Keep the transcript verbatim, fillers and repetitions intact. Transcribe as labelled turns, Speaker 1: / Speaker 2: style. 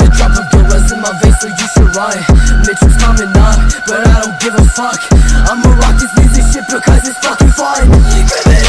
Speaker 1: Got a drop of gorillas in my veins, so you should run. Mitchell's coming up, but I don't give a fuck. I'ma rock this music shit because it's fucking fun.